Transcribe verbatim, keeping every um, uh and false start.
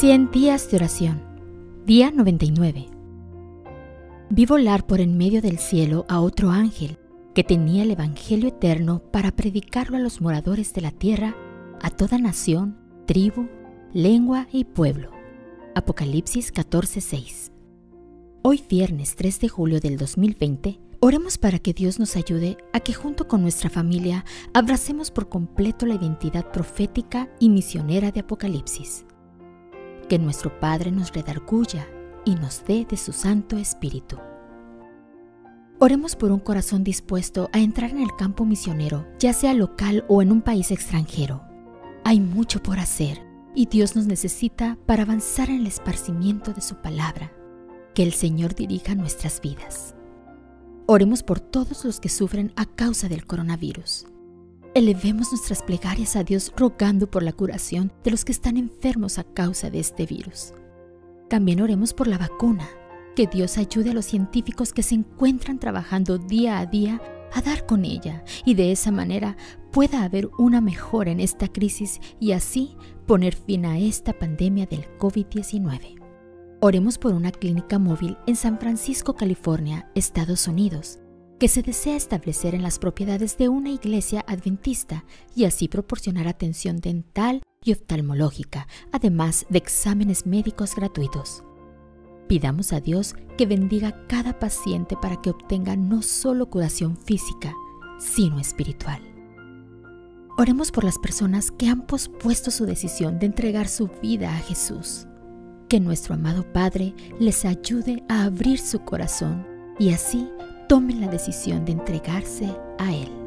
cien días de oración. Día noventa y nueve. Vi volar por en medio del cielo a otro ángel que tenía el evangelio eterno para predicarlo a los moradores de la tierra, a toda nación, tribu, lengua y pueblo. Apocalipsis catorce seis. Hoy viernes tres de julio del dos mil veinte, oremos para que Dios nos ayude a que junto con nuestra familia abracemos por completo la identidad profética y misionera de Apocalipsis. Que nuestro Padre nos redarguya y nos dé de su Santo Espíritu. Oremos por un corazón dispuesto a entrar en el campo misionero, ya sea local o en un país extranjero. Hay mucho por hacer y Dios nos necesita para avanzar en el esparcimiento de su palabra. Que el Señor dirija nuestras vidas. Oremos por todos los que sufren a causa del coronavirus. Elevemos nuestras plegarias a Dios rogando por la curación de los que están enfermos a causa de este virus. También oremos por la vacuna, que Dios ayude a los científicos que se encuentran trabajando día a día a dar con ella y de esa manera pueda haber una mejora en esta crisis y así poner fin a esta pandemia del COVID diecinueve. Oremos por una clínica móvil en San Francisco, California, Estados Unidos, que se desea establecer en las propiedades de una iglesia adventista y así proporcionar atención dental y oftalmológica, además de exámenes médicos gratuitos. Pidamos a Dios que bendiga a cada paciente para que obtenga no solo curación física, sino espiritual. Oremos por las personas que han pospuesto su decisión de entregar su vida a Jesús. Que nuestro amado Padre les ayude a abrir su corazón y así tomen la decisión de entregarse a Él.